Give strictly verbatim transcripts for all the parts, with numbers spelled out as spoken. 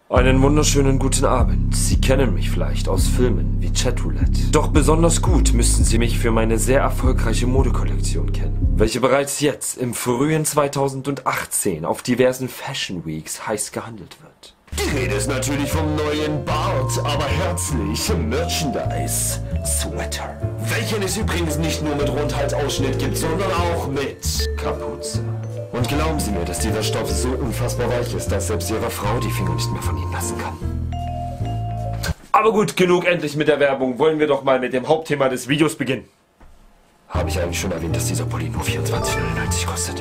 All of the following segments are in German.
Einen wunderschönen guten Abend. Sie kennen mich vielleicht aus Filmen wie Chatroulette. Doch besonders gut müssten Sie mich für meine sehr erfolgreiche Modekollektion kennen, welche bereits jetzt im frühen zweitausendachtzehn auf diversen Fashion Weeks heiß gehandelt wird. Die Rede ist natürlich vom neuen Bart, aber herzlich Merchandise Sweater. Welchen es übrigens nicht nur mit Rundhalsausschnitt gibt, sondern auch mit Kapuze. Und glauben Sie mir, dass dieser Stoff so unfassbar weich ist, dass selbst Ihre Frau die Finger nicht mehr von Ihnen lassen kann. Aber gut, genug endlich mit der Werbung. Wollen wir doch mal mit dem Hauptthema des Videos beginnen. Habe ich eigentlich schon erwähnt, dass dieser Pulli nur vierundzwanzig neunundneunzig kostet?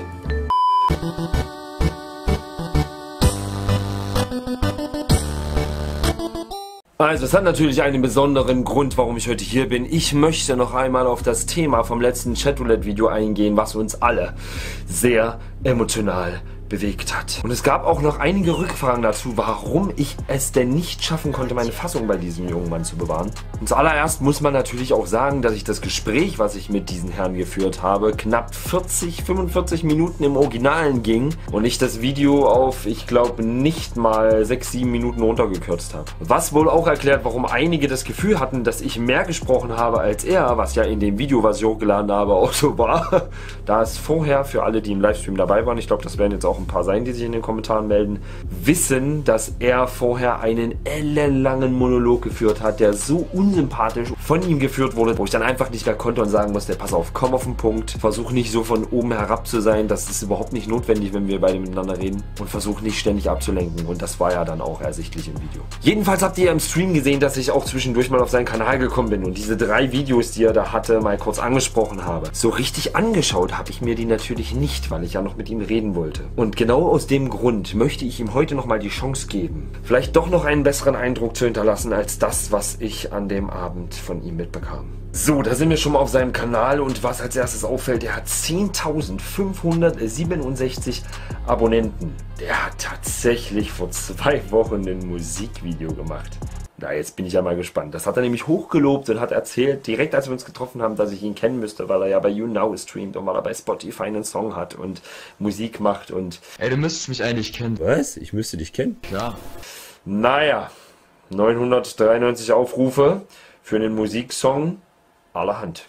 Also, es hat natürlich einen besonderen Grund, warum ich heute hier bin. Ich möchte noch einmal auf das Thema vom letzten Chatroulette-Video eingehen, was uns alle sehr emotional bewegt hat. Und es gab auch noch einige Rückfragen dazu, warum ich es denn nicht schaffen konnte, meine Fassung bei diesem jungen Mann zu bewahren. Und zuallererst muss man natürlich auch sagen, dass ich das Gespräch, was ich mit diesen Herren geführt habe, knapp vierzig, fünfundvierzig Minuten im Originalen ging und ich das Video auf, ich glaube, nicht mal sechs, sieben Minuten runtergekürzt habe. Was wohl auch erklärt, warum einige das Gefühl hatten, dass ich mehr gesprochen habe als er, was ja in dem Video, was ich hochgeladen habe, auch so war. Da es vorher, für alle, die im Livestream dabei waren, ich glaube, das werden jetzt auch ein paar sein, die sich in den Kommentaren melden, wissen, dass er vorher einen ellenlangen Monolog geführt hat, der so unsympathisch von ihm geführt wurde, wo ich dann einfach nicht mehr konnte und sagen musste, pass auf, komm auf den Punkt, versuch nicht so von oben herab zu sein, das ist überhaupt nicht notwendig, wenn wir beide miteinander reden, und versuch nicht ständig abzulenken, und das war ja dann auch ersichtlich im Video. Jedenfalls habt ihr im Stream gesehen, dass ich auch zwischendurch mal auf seinen Kanal gekommen bin und diese drei Videos, die er da hatte, mal kurz angesprochen habe. So richtig angeschaut habe ich mir die natürlich nicht, weil ich ja noch mit ihm reden wollte. Und genau aus dem Grund möchte ich ihm heute nochmal die Chance geben, vielleicht doch noch einen besseren Eindruck zu hinterlassen, als das, was ich an dem Abend von ihm mitbekam. So, da sind wir schon mal auf seinem Kanal, und was als erstes auffällt, er hat zehntausendfünfhundertsiebenundsechzig Abonnenten. Der hat tatsächlich vor zwei Wochen ein Musikvideo gemacht. Na, jetzt bin ich ja mal gespannt. Das hat er nämlich hochgelobt und hat erzählt, direkt als wir uns getroffen haben, dass ich ihn kennen müsste, weil er ja bei YouNow streamt und weil er bei Spotify einen Song hat und Musik macht und... Ey, du müsstest mich eigentlich kennen. Was? Ich müsste dich kennen? Ja. Naja, neunhundertdreiundneunzig Aufrufe für einen Musiksong allerhand.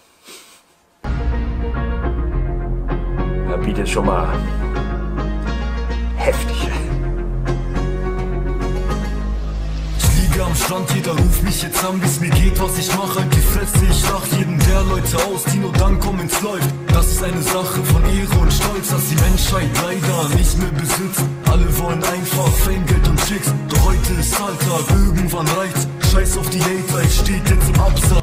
Da bietet schon mal heftig. Am Strand, jeder ruft mich jetzt an, wie's mir geht, was ich mache, halt die Fresse, ich lach jeden der Leute aus, die nur dann kommen, wenn's läuft. Das ist eine Sache von Ehre und Stolz, dass die Menschheit leider nicht mehr besitzt. Alle wollen einfach Fame, Geld und Chicks, doch heute ist Alltag, irgendwann reicht's. Scheiß auf die Hater, ich steht jetzt im Absatz.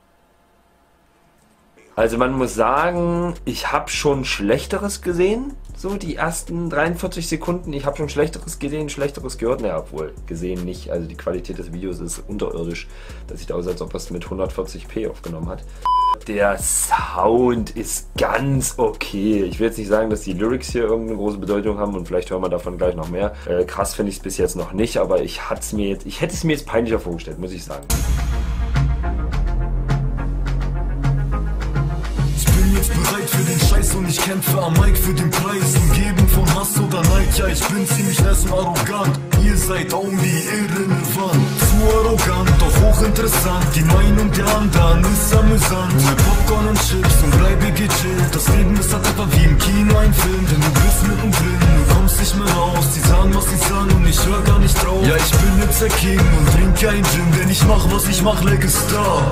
Also man muss sagen, ich habe schon Schlechteres gesehen, so die ersten dreiundvierzig Sekunden, ich habe schon Schlechteres gesehen, Schlechteres gehört, naja, obwohl, gesehen nicht, also die Qualität des Videos ist unterirdisch, das sieht aus, als ob er es mit hundertvierzig p aufgenommen hat. Der Sound ist ganz okay, ich will jetzt nicht sagen, dass die Lyrics hier irgendeine große Bedeutung haben, und vielleicht hören wir davon gleich noch mehr. Äh, krass finde ich es bis jetzt noch nicht, aber ich, hat's mir jetzt, ich hätte es mir jetzt peinlicher vorgestellt, muss ich sagen. Bereit für den Scheiß und ich kämpfe am Mic für den Preis. Umgeben von Hass oder Neid, ja, ich bin ziemlich nice und arrogant. Ihr seid only irrelevant. Zu arrogant, doch hochinteressant. Die Meinung der anderen ist amüsant. Hol Popcorn und Chips und bleibe gechillt. Das Leben ist halt einfach wie im Kino ein Film, denn du bist mittendrin, du kommst nicht mehr raus. Die sagen, was sie sagen, und ich hör gar nicht drauf. Ja, ich bin jetzt der King und trinke ein Gin, denn ich mach, was ich mach, like a Star.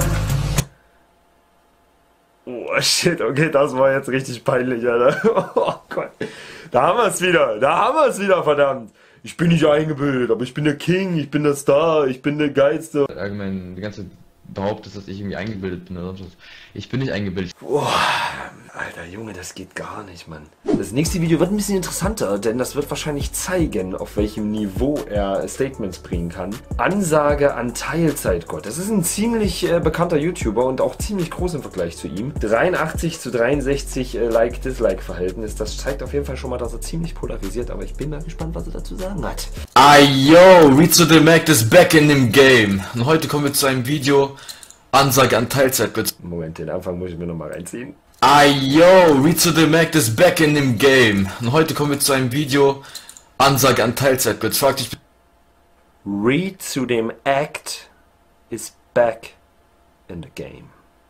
Oh shit, okay, das war jetzt richtig peinlich, Alter. Oh Gott. Da haben wir es wieder, da haben wir es wieder, verdammt. Ich bin nicht eingebildet, aber ich bin der King, ich bin der Star, ich bin der Geilste. Allgemein, die ganze behauptet, dass ich irgendwie eingebildet bin oder sonst was. Ich bin nicht eingebildet. Boah, Alter Junge, das geht gar nicht, Mann. Das nächste Video wird ein bisschen interessanter, denn das wird wahrscheinlich zeigen, auf welchem Niveau er Statements bringen kann. Ansage an Teilzeitgott. Das ist ein ziemlich äh, bekannter YouTuber und auch ziemlich groß im Vergleich zu ihm. dreiundachtzig zu dreiundsechzig äh, Like-Dislike-Verhältnis. Das zeigt auf jeden Fall schon mal, dass er ziemlich polarisiert, aber ich bin mal gespannt, was er dazu sagen hat. Ay yo, Rizzo the Mac is back in dem Game. Und heute kommen wir zu einem Video, Ansage an Teilzeitgott. Moment, den Anfang muss ich mir nochmal reinziehen. Ay yo, Rizzo the Mac is back in dem Game. Und heute kommen wir zu einem Video, Ansage an Teilzeitgott. Fragt dich... Reed zu dem Act is back in the game.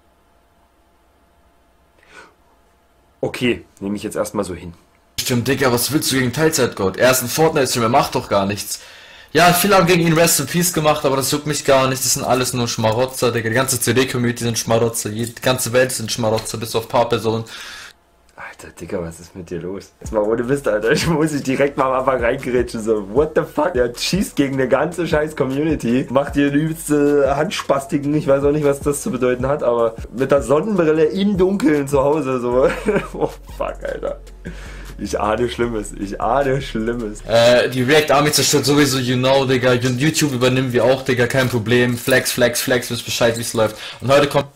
Okay, nehme ich jetzt erstmal so hin. Stimmt, Digga, was willst du gegen Teilzeitgott? Er ist ein Fortnite-Streamer, macht doch gar nichts. Ja, viele haben gegen ihn Rest in Peace gemacht, aber das juckt mich gar nicht. Das sind alles nur Schmarotzer, Digga. Die ganze C D-Community sind Schmarotzer. Die ganze Welt sind Schmarotzer, bis auf ein paar Personen. Alter, Digga, was ist mit dir los? Jetzt mal ohne Mist, Alter. Ich muss ich direkt mal am Anfang reingerätschen. So, what the fuck? Der schießt gegen eine ganze scheiß Community. Macht hier übelste Handspastiken. Ich weiß auch nicht, was das zu bedeuten hat, aber mit der Sonnenbrille im Dunkeln zu Hause. So. Oh, fuck, Alter. Ich ahne Schlimmes. Ich ahne Schlimmes. Äh, die React Army zerstört sowieso, you know, Digga. YouTube übernehmen wir auch, Digga. Kein Problem. Flex, Flex, Flex. Wisst Bescheid, wie es läuft. Und heute kommt...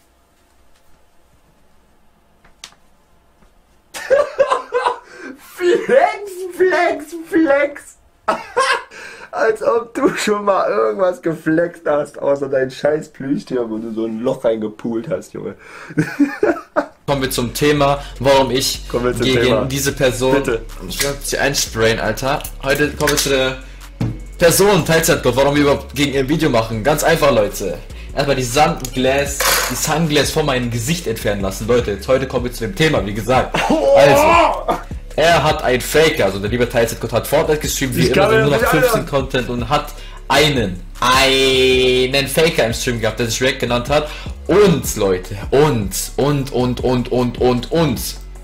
Flex, Flex, Flex. Als ob du schon mal irgendwas geflext hast, außer dein scheiß Plüschtier, wo du so ein Loch reingepult hast, Junge. Kommen wir zum Thema, warum ich wir zum gegen Thema. diese Person... Bitte. Ich werde sie einsprayen, Alter. Heute kommen wir zu der Person, Teilzeitgott, warum wir überhaupt gegen ihr Video machen. Ganz einfach, Leute. Erstmal die Sunglass, die Sunglass von meinem Gesicht entfernen lassen. Leute, jetzt heute kommen wir zu dem Thema, wie gesagt. Also... Er hat ein Faker, also der liebe Teilzeitgott hat Fortnite gestreamt, wie Ich immer, kann nur noch nicht, fünfzehn Alter. Content und hat einen, einen Faker im Stream gehabt, der sich React genannt hat. Und, Leute, und, und, und, und, und, und, und.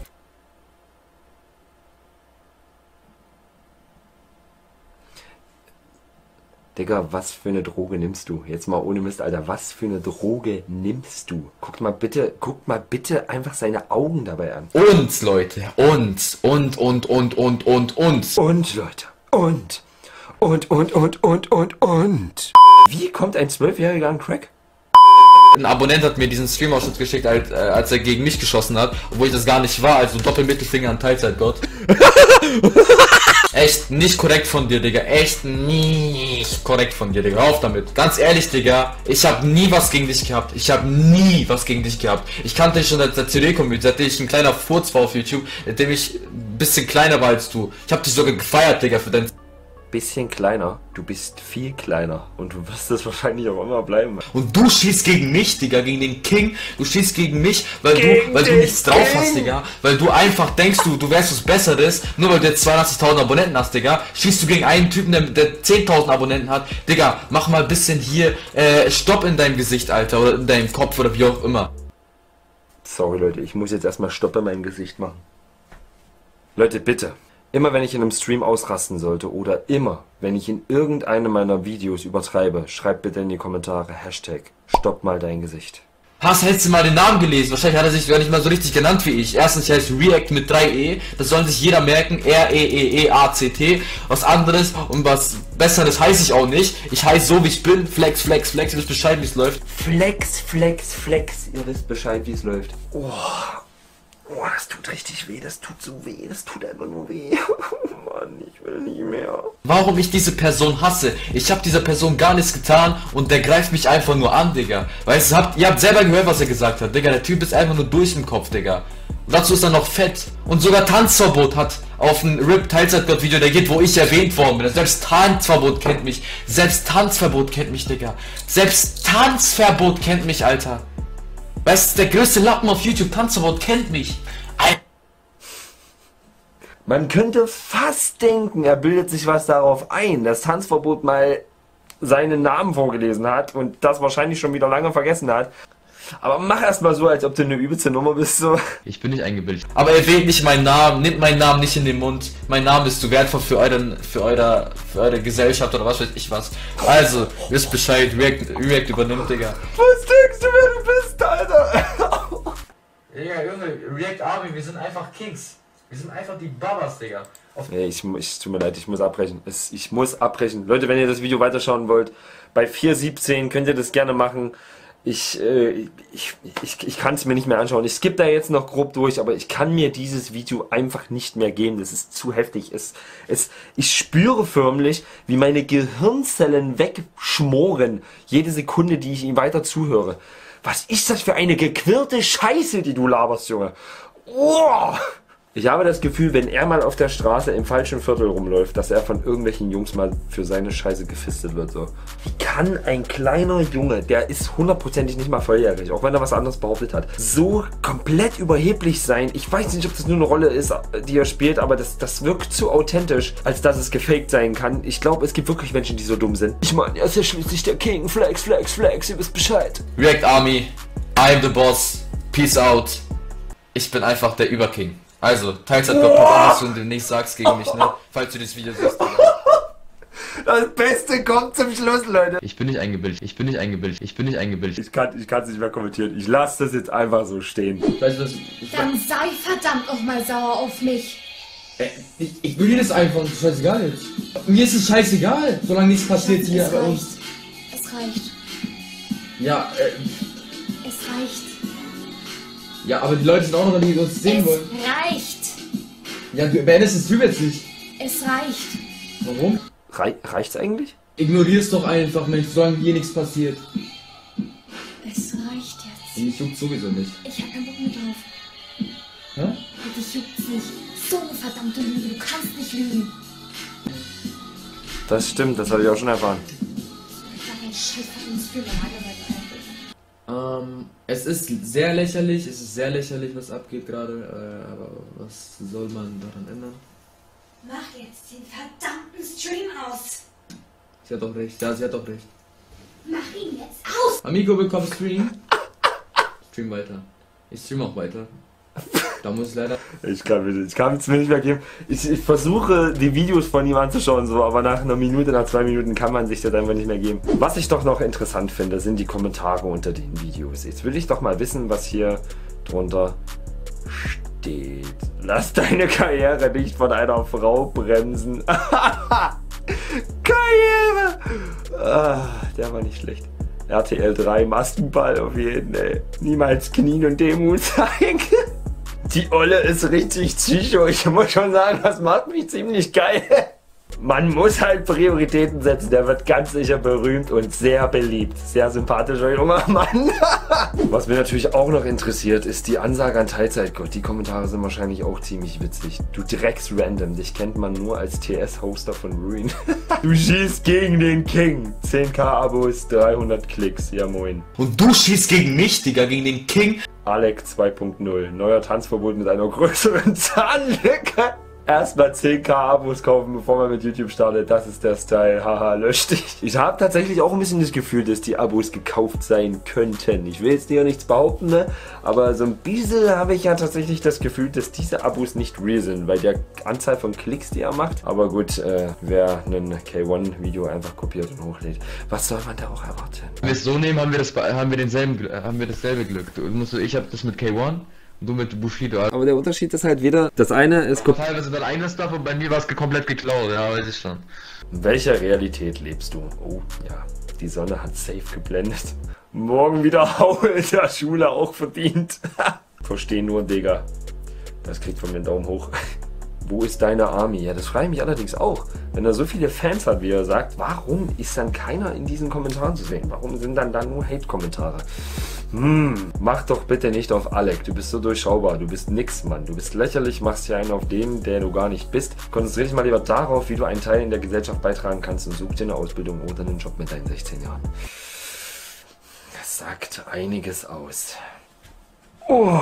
Digga, was für eine Droge nimmst du? Jetzt mal ohne Mist, Alter. Was für eine Droge nimmst du? Guckt mal bitte, guckt mal bitte einfach seine Augen dabei an. Und, Leute, und, und, und, und, und, und, und. Und, Leute. Und. Und, und, und, und, und, und. Wie kommt ein Zwölfjähriger an Crack? Ein Abonnent hat mir diesen Stream-Ausschnitt geschickt, als, äh, als er gegen mich geschossen hat, obwohl ich das gar nicht war, also Doppelmittelfinger an Teilzeitgott. Echt nicht korrekt von dir, Digga. Echt nicht korrekt von dir, Digga. Auf damit. Ganz ehrlich, Digga. Ich habe nie was gegen dich gehabt. Ich habe nie was gegen dich gehabt. Ich kannte dich schon seit der C D-Community, seitdem ich ein kleiner Furz war auf YouTube, seitdem ich ein bisschen kleiner war als du. Ich habe dich sogar gefeiert, Digga, für dein... Bisschen kleiner. Du bist viel kleiner. Und du wirst es wahrscheinlich auch immer bleiben. Und du schießt gegen mich, Digga, gegen den King. Du schießt gegen mich, weil Gegen du, weil du den nichts drauf King. hast, Digga. Weil du einfach denkst, du, du wärst was Besseres, nur weil du jetzt zweiundachtzigtausend Abonnenten hast, Digga. Schießt du gegen einen Typen, der, der zehntausend Abonnenten hat. Digga, mach mal ein bisschen hier, äh, Stopp in deinem Gesicht, Alter. Oder in deinem Kopf oder wie auch immer. Sorry, Leute. Ich muss jetzt erstmal Stopp in meinem Gesicht machen. Leute, bitte. Immer wenn ich in einem Stream ausrasten sollte oder immer, wenn ich in irgendeinem meiner Videos übertreibe, schreibt bitte in die Kommentare Hashtag Stopp mal dein Gesicht. Hast hättest du mal den Namen gelesen? Wahrscheinlich hat er sich gar nicht mal so richtig genannt wie ich. Erstens, ich heiße React mit drei E. Das soll sich jeder merken. R E E E A C T. Was anderes und was Besseres heiße ich auch nicht. Ich heiße so wie ich bin. Flex, Flex, Flex. Ihr wisst Bescheid, wie es läuft. Flex, Flex, Flex. Ihr wisst Bescheid, wie es läuft. Oh. Oh, das tut richtig weh, das tut so weh, das tut einfach nur weh. Mann, ich will nie mehr. Warum ich diese Person hasse? Ich habe dieser Person gar nichts getan und der greift mich einfach nur an, Digga. Weißt du, habt, ihr habt selber gehört, was er gesagt hat, Digga. Der Typ ist einfach nur durch im Kopf, Digga. Und dazu ist er noch fett. Und sogar Tanzverbot hat auf ein R I P-Teilzeitgott-Video, der geht, wo ich erwähnt worden bin. Selbst Tanzverbot kennt mich. Selbst Tanzverbot kennt mich, Digga. Selbst Tanzverbot kennt mich, Alter. Weißt du, der größte Lappen auf YouTube, Tanzverbot, kennt mich. Alter. Man könnte fast denken, er bildet sich was darauf ein, dass Tanzverbot mal seinen Namen vorgelesen hat und das wahrscheinlich schon wieder lange vergessen hat. Aber mach erstmal so, als ob du eine übelste Nummer bist, so. Ich bin nicht eingebildet. Aber erwähnt nicht meinen Namen, nehmt meinen Namen nicht in den Mund. Mein Name ist zu wertvoll für euren, für eure, für eure Gesellschaft oder was weiß ich was. Also, wisst Bescheid, React, React übernimmt, Digga. Was denkst du, wer du bist, Alter? Digga, Junge, React Army, wir sind einfach Kings. Wir sind einfach die Babas, Digga. Auf Nee, ich, ich tut mir leid, ich muss abbrechen. Es, ich muss abbrechen. Leute, wenn ihr das Video weiterschauen wollt, bei vier siebzehn könnt ihr das gerne machen. Ich, äh, ich, ich, ich kann es mir nicht mehr anschauen. Ich skippe da jetzt noch grob durch, aber ich kann mir dieses Video einfach nicht mehr geben. Das ist zu heftig. Es, es, ich spüre förmlich, wie meine Gehirnzellen wegschmoren. Jede Sekunde, die ich ihm weiter zuhöre. Was ist das für eine gequirlte Scheiße, die du laberst, Junge? Oh! Ich habe das Gefühl, wenn er mal auf der Straße im falschen Viertel rumläuft, dass er von irgendwelchen Jungs mal für seine Scheiße gefistet wird. So. Wie kann ein kleiner Junge, der ist hundertprozentig nicht mal volljährig, auch wenn er was anderes behauptet hat, so komplett überheblich sein? Ich weiß nicht, ob das nur eine Rolle ist, die er spielt, aber das, das wirkt zu authentisch, als dass es gefaked sein kann. Ich glaube, es gibt wirklich Menschen, die so dumm sind. Ich meine, er ist ja schließlich der King. Flex, Flex, Flex, ihr wisst Bescheid. React Army, I'm the boss, peace out. Ich bin einfach der Überking. Also, teils halt Papa, was du demnächst sagst gegen mich, ne? Falls du dieses Video siehst. Das Beste kommt zum Schluss, Leute. Ich bin nicht eingebildet, ich bin nicht eingebildet, ich bin nicht eingebildet. Ich kann ich es nicht mehr kommentieren. Ich lasse das jetzt einfach so stehen. Weißt du was? Dann sei verdammt noch mal sauer auf mich. Äh, ich ignoriere das einfach, das ist scheißegal jetzt. Mir ist es scheißegal, solange nichts passiert Es hier reicht. bei uns. Es reicht. Ja, äh, Es reicht. ja, aber die Leute sind auch noch da, die uns sehen Es wollen. reicht. Ja, du beendest es zusätzlich. Es reicht. Warum? Rei reicht's eigentlich? Ignorier's doch einfach, Mensch, solange hier nichts passiert. Es reicht jetzt. Mich juckt sowieso nicht. Ich hab keinen Bock mehr drauf. Hä? Und dich juckt's nicht. So eine verdammte Lüge. Du kannst nicht lügen. Das stimmt, das habe ich auch schon erfahren. Ich war ein scheiß verdammtes Gefühl an Langeweile. Ähm, es ist sehr lächerlich, es ist sehr lächerlich, was abgeht gerade, äh, aber was soll man daran ändern? Mach jetzt den verdammten Stream aus. Sie hat doch recht, ja, sie hat doch recht. Mach ihn jetzt aus. Amigo bekommt Stream. Stream weiter. Ich stream auch weiter. Da muss ich leider... Ich kann ich kann es mir nicht mehr geben. Ich, ich versuche die Videos von ihm anzuschauen, so, aber nach einer Minute, nach zwei Minuten kann man sich das einfach nicht mehr geben. Was ich doch noch interessant finde, sind die Kommentare unter den Videos. Jetzt will ich doch mal wissen, was hier drunter steht. Lass deine Karriere nicht von einer Frau bremsen. Karriere! Ah, der war nicht schlecht. R T L drei Maskenball auf jeden, ey. Niemals knien und Demut zeigen. Die Olle ist richtig psycho. Ich muss schon sagen, das macht mich ziemlich geil. Man muss halt Prioritäten setzen. Der wird ganz sicher berühmt und sehr beliebt. Sehr sympathischer junger Mann. Was mir natürlich auch noch interessiert, ist die Ansage an Teilzeitgott. Die Kommentare sind wahrscheinlich auch ziemlich witzig. Du Drecks-Random, dich kennt man nur als T S-Hoster von Ruin. Du schießt gegen den King. zehn K Abos, dreihundert Klicks. Ja moin. Und du schießt gegen mich, Digga, gegen den King. Alec zwei punkt null. Neuer Tanzverbot mit einer größeren Zahnlücke. Erstmal zehn K Abos kaufen, bevor man mit YouTube startet. Das ist der Style. Haha, löscht dich. Ich habe tatsächlich auch ein bisschen das Gefühl, dass die Abos gekauft sein könnten. Ich will jetzt dir nichts behaupten, ne? Aber so ein bisschen habe ich ja tatsächlich das Gefühl, dass diese Abos nicht real sind, weil der Anzahl von Klicks, die er macht. Aber gut, äh, wer ein K eins Video einfach kopiert und hochlädt, was soll man da auch erwarten? Wenn wir es so nehmen, haben wir das, haben wir denselben, Gl- haben wir dasselbe Glück. Du musst, ich habe das mit K eins. Und du mit Bushido. Aber der Unterschied ist halt wieder, das eine ist... Teilweise dann eigenes Stuff und bei mir war es komplett geklaut, ja, weiß ich schon. In welcher Realität lebst du? Oh, ja, die Sonne hat safe geblendet. Morgen wieder Haue in der Schule auch verdient. Versteh nur, Digga. Das kriegt von mir einen Daumen hoch. Wo ist deine Army? Ja, das frage ich mich allerdings auch. Wenn er so viele Fans hat, wie er sagt, warum ist dann keiner in diesen Kommentaren zu sehen? Warum sind dann da nur Hate-Kommentare? Hm, mach doch bitte nicht auf Alec. Du bist so durchschaubar. Du bist nix, Mann. Du bist lächerlich, machst hier einen auf den, der du gar nicht bist. Konzentrier dich mal lieber darauf, wie du einen Teil in der Gesellschaft beitragen kannst und such dir eine Ausbildung oder einen Job mit deinen sechzehn Jahren. Das sagt einiges aus. Oh.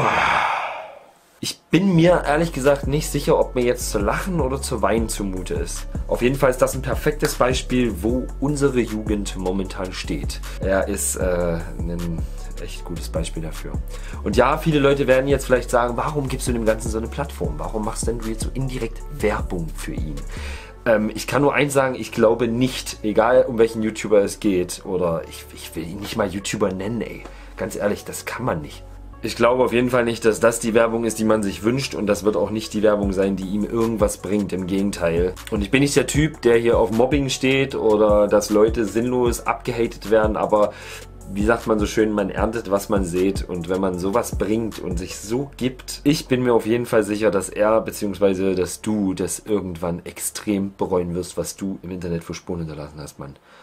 Ich bin mir ehrlich gesagt nicht sicher, ob mir jetzt zu lachen oder zu weinen zumute ist. Auf jeden Fall ist das ein perfektes Beispiel, wo unsere Jugend momentan steht. Er ist äh, ein echt gutes Beispiel dafür. Und ja, viele Leute werden jetzt vielleicht sagen, warum gibst du dem Ganzen so eine Plattform? Warum machst denn du jetzt so indirekt Werbung für ihn? Ähm, ich kann nur eins sagen, ich glaube nicht, egal um welchen YouTuber es geht, oder ich, ich will ihn nicht mal YouTuber nennen, ey. Ganz ehrlich, das kann man nicht. Ich glaube auf jeden Fall nicht, dass das die Werbung ist, die man sich wünscht, und das wird auch nicht die Werbung sein, die ihm irgendwas bringt, im Gegenteil. Und ich bin nicht der Typ, der hier auf Mobbing steht oder dass Leute sinnlos abgehatet werden, aber wie sagt man so schön, man erntet, was man sät, und wenn man sowas bringt und sich so gibt, ich bin mir auf jeden Fall sicher, dass er bzw. dass du das irgendwann extrem bereuen wirst, was du im Internet für Spuren hinterlassen hast, Mann.